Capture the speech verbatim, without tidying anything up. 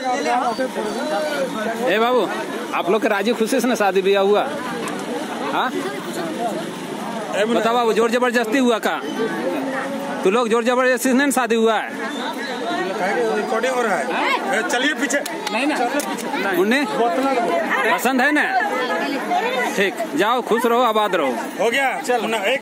ए बाबू, आप लोग के राजी खुशी से ना शादी ब्याह हुआ? हाँ बताओ बाबू, जोर जबरदस्ती हुआ का? तू लोग जोर जबरदस्ती से नहीं शादी हुआ है? रिकॉर्डिंग हो रहा है, चलिए पीछे। नहीं ना उन्हें पसंद है ना? ठीक, जाओ खुश रहो आबाद रहो। हो गया चल।